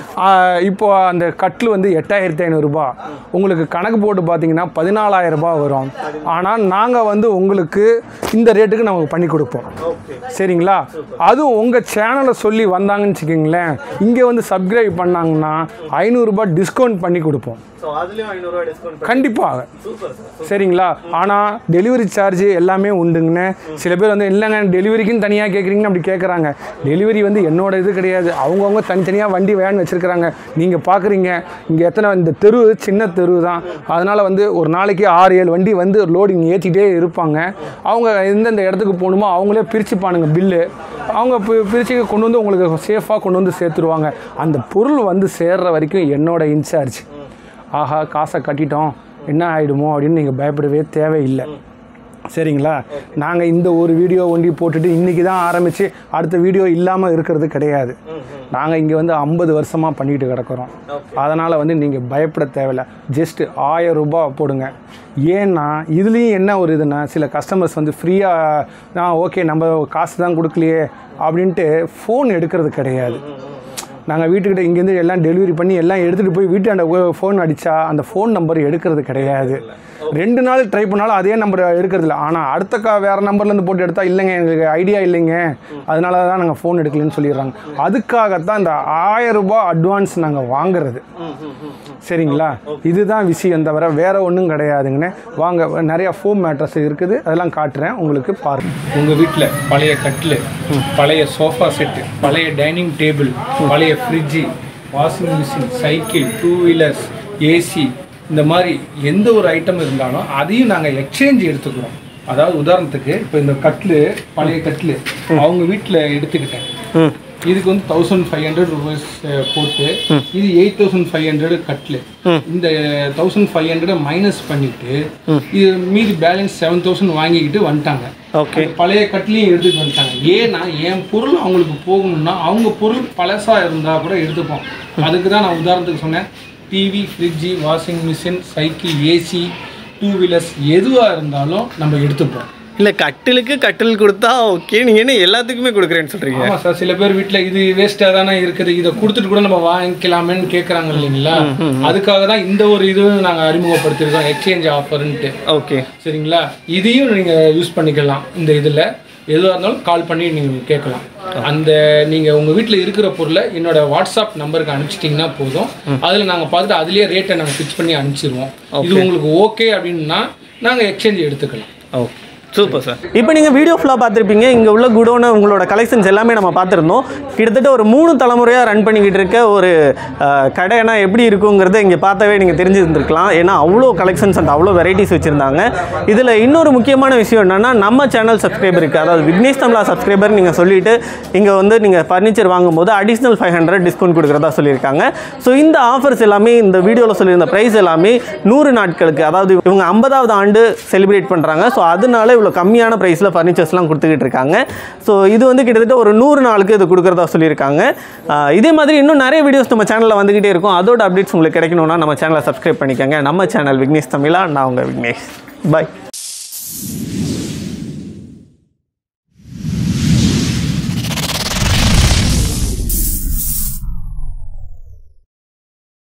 இப்போ அந்த கட்டில் வந்து எட்டாயிரத்தி ஐநூறுரூபா. உங்களுக்கு கணக்கு போட்டு பார்த்தீங்கன்னா பதினாலாயிரம் ரூபாய் வரும். ஆனால் நாங்கள் வந்து உங்களுக்கு இந்த ரேட்டுக்கு நமக்கு பண்ணி கொடுப்போம். சரிங்களா? அதுவும் உங்கள் சேனலை சொல்லி வந்தாங்கன்னு வச்சுக்கிங்களேன், இங்கே வந்து சப்ஸ்கிரைப் பண்ணாங்கன்னா ஐநூறுரூபா டிஸ்கவுண்ட் பண்ணி கொடுப்போம் கண்டிப்பாக. சரிங்களா? ஆனால் டெலிவரி சார்ஜ் எல்லாமே உண்டுங்கண்ணே. சில பேர் வந்து இல்லைங்க டெலிவரிக்குன்னு தனியாக கேட்குறீங்கன்னு அப்படி கேட்குறாங்க. டெலிவரி வந்து என்னோட இது கிடையாது, அவங்கவுங்க தனித்தனியாக வண்டி வேன் வச்சுருக்கிறாங்க. நீங்கள் பார்க்குறீங்க இங்கே எத்தனை, இந்த தெரு சின்ன தெரு தான், அதனால் வந்து ஒரு நாளைக்கு ஆறு ஏழு வண்டி வந்து லோடிங் ஏற்றிக்கிட்டே இருப்பாங்க. அவங்க எந்தெந்த இடத்துக்கு போகணுமோ அவங்களே பிரிச்சுப்பானுங்க பில்லு. அவங்க பிரித்து கொண்டு வந்து உங்களுக்கு சேஃபாக கொண்டு வந்து சேர்த்துருவாங்க. அந்த பொருள் வந்து சேர்கிற வரைக்கும் என்னோட இன்சார்ஜ். ஆஹா காசை கட்டிட்டோம் என்ன ஆகிடுமோ அப்படின்னு நீங்கள் பயப்படவே தேவையில்லை. சரிங்களா? நாங்கள் இந்த ஒரு வீடியோ ஒண்டி போட்டுட்டு இன்றைக்கி தான் ஆரம்பித்து அடுத்த வீடியோ இல்லாமல் இருக்கிறது கிடையாது. நாங்கள் இங்கே வந்து ஐம்பது வருஷமாக பண்ணிக்கிட்டு கிடக்கிறோம். அதனால் வந்து நீங்கள் பயப்பட தேவையில்லை. ஜஸ்ட்டு ஆயிரம் ரூபா போடுங்க. ஏன்னா இதுலேயும் என்ன ஒரு இதுன்னா, சில கஸ்டமர்ஸ் வந்து ஃப்ரீயாக நான் ஓகே நம்ம காசு தான் கொடுக்கலையே அப்படின்ட்டு ஃபோன் எடுக்கிறது கிடையாது. நாங்கள் வீட்டுக்கிட்ட இங்கேருந்து எல்லாம் டெலிவரி பண்ணி எல்லாம் எடுத்துகிட்டு போய் வீட்டாண்ட ஃபோன் அடித்தா அந்த ஃபோன் நம்பர் எடுக்கிறது கிடையாது. ரெண்டு நாள் ட்ரை பண்ணாலும் அதே நம்பர் எடுக்கிறதில்ல. ஆனால் அடுத்த கா வேறு நம்பர்லேருந்து போட்டு எடுத்தால் இல்லைங்க எங்களுக்கு ஐடியா இல்லைங்க அதனால தான் நாங்கள் ஃபோன் எடுக்கலன்னு சொல்லிடுறாங்க. அதுக்காகத்தான் இந்த ஆயிரம் ரூபாய் அட்வான்ஸ் நாங்கள் வாங்குறது. சரிங்களா? இதுதான் விஷயம் தவிர வேறு ஒன்றும் கிடையாதுங்கண்ணே. வாங்க, நிறையா ஃபோம் மேட்ரஸ் இருக்குது, அதெல்லாம் காட்டுறேன் உங்களுக்கு பாருங்கள். உங்கள் வீட்டில் பழைய கட்டில், பழைய சோஃபா செட்டு, பழைய டைனிங் டேபிள், பழைய fridge, washing machine, cycle, two wheelers, AC, இந்த மாதிரி எந்த ஒரு ஐட்டம் இருந்தாலும் அதையும் நாங்கள் எக்ஸ்சேஞ்ச் எடுத்துக்கிறோம். அதாவது உதாரணத்துக்கு இப்போ இந்த கட்லு, பழைய கட்லு அவங்க வீட்டில் எடுத்துக்கிட்டேன், இதுக்கு வந்து தௌசண்ட் ஃபைவ் ஹண்ட்ரட் ருபீஸ் போட்டு இது எயிட் தௌசண்ட் ஃபைவ் ஹண்ட்ரட் கட்லு. இந்த தௌசண்ட் ஃபைவ் ஹண்ட்ரட் மைனஸ் பண்ணிட்டு இது மீதி பேலன்ஸ் செவன் தௌசண்ட் வாங்கிக்கிட்டு வந்துட்டாங்க. ஓகே, பழைய கட்லையும் எடுத்துட்டு வந்துட்டாங்க. ஏன்னா என் பொருள் அவங்களுக்கு போகணும்னா அவங்க பொருள் பழசாக இருந்தால் கூட எடுத்துப்போம். அதுக்கு தான் நான் உதாரணத்துக்கு சொன்னேன். TV, fridge, washing machine, cycle, AC, two wheelers எதுவாக இருந்தாலும் நம்ம எடுத்துப்போம். இல்லை கட்டிலுக்கு கட்டில் கொடுத்தா ஓகே, நீங்கள் என்ன எல்லாத்துக்குமே கொடுக்குறேன்னு சொல்கிறீங்க? ஆமாம் சார், சில பேர் வீட்டில் இது வேஸ்ட்டாக தானே இருக்குது, இதை கொடுத்துட்டு கூட நம்ம வாங்கிக்கலாமேன்னு கேட்குறாங்க இல்லைங்களா? அதுக்காக தான் இந்த ஒரு இது நாங்கள் அறிமுகப்படுத்திருக்கோம், எக்ஸ்சேஞ்ச் ஆஃபர்ன்ட்டு. ஓகே, சரிங்களா? இதையும் நீங்கள் யூஸ் பண்ணிக்கலாம். இந்த இதில் எதுவாக இருந்தாலும் கால் பண்ணி நீங்கள் கேட்கலாம். அந்த நீங்கள் உங்கள் வீட்டில் இருக்கிற பொருளை என்னோட வாட்ஸ்அப் நம்பருக்கு அனுப்பிச்சிட்டிங்கன்னா போதும். அதில் நாங்கள் பார்த்துட்டு அதுலேயே ரேட்டை நாங்கள் ஃபிக்ஸ் பண்ணி அனுப்பிச்சிடுவோம். இது உங்களுக்கு ஓகே அப்படின்னா நாங்கள் எக்ஸ்சேஞ்ச் எடுத்துக்கலாம். Okay, super sir. இப்போ நீங்கள் வீடியோ ஃபுல்லாக பார்த்துருப்பீங்க. இங்கே உள்ள குடோனை உங்களோட கலெக்ஷன்ஸ் எல்லாமே நம்ம பார்த்துருந்தோம். கிட்டத்தட்ட ஒரு மூணு தலைமுறையாக ரன் பண்ணிக்கிட்டு இருக்க ஒரு கடைனா எப்படி இருக்குங்கிறத இங்கே பார்த்தாவே நீங்கள் தெரிஞ்சுருந்துருக்கலாம். ஏன்னா அவ்வளோ கலெக்ஷன்ஸ் அண்ட் அவ்வளோ வெரைட்டிஸ் வச்சுருந்தாங்க. இதில் இன்னொரு முக்கியமான விஷயம் என்னென்னா, நம்ம சேனல் சப்ஸ்கிரைபருக்கு, அதாவது விக்னேஷ் தமிழா சப்ஸ்கிரைபர் நீங்கள் சொல்லிவிட்டு இங்கே வந்து நீங்கள் ஃபர்னிச்சர் வாங்கும்போது அடிஷ்னல் ஃபைவ் ஹண்ட்ரட் டிஸ்கவுண்ட் கொடுக்குறதா சொல்லியிருக்காங்க. ஸோ இந்த ஆஃபர்ஸ் எல்லாமே, இந்த வீடியோவில் சொல்லியிருந்த ப்ரைஸ் எல்லாமே நூறு நாட்களுக்கு, அதாவது இவங்க ஐம்பதாவது ஆண்டு செலிப்ரேட் பண்ணுறாங்க. ஸோ அதனால இவ்வளோ கம்மியான ப்ரைஸில் ஃபர்னிச்சர்ஸ்லாம் கொடுத்துக்கிட்டு இருக்காங்க. ஸோ இது வந்து கிட்டத்தட்ட ஒரு நூறு நாளுக்கு இது கொடுக்குறதா சொல்லியிருக்காங்க. இதே மாதிரி இன்னும் நிறைய வீடியோஸ் நம்ம சேனலில் வந்துக்கிட்டே இருக்கும். அதோட அப்டேட்ஸ் உங்களுக்கு கிடைக்கணும்னா நம்ம சேனலை சப்ஸ்கிரைப் பண்ணிக்கோங்க. நம்ம சேனல் விக்னேஷ் தமிழா, நான் உங்கள் விக்னேஷ். பாய்.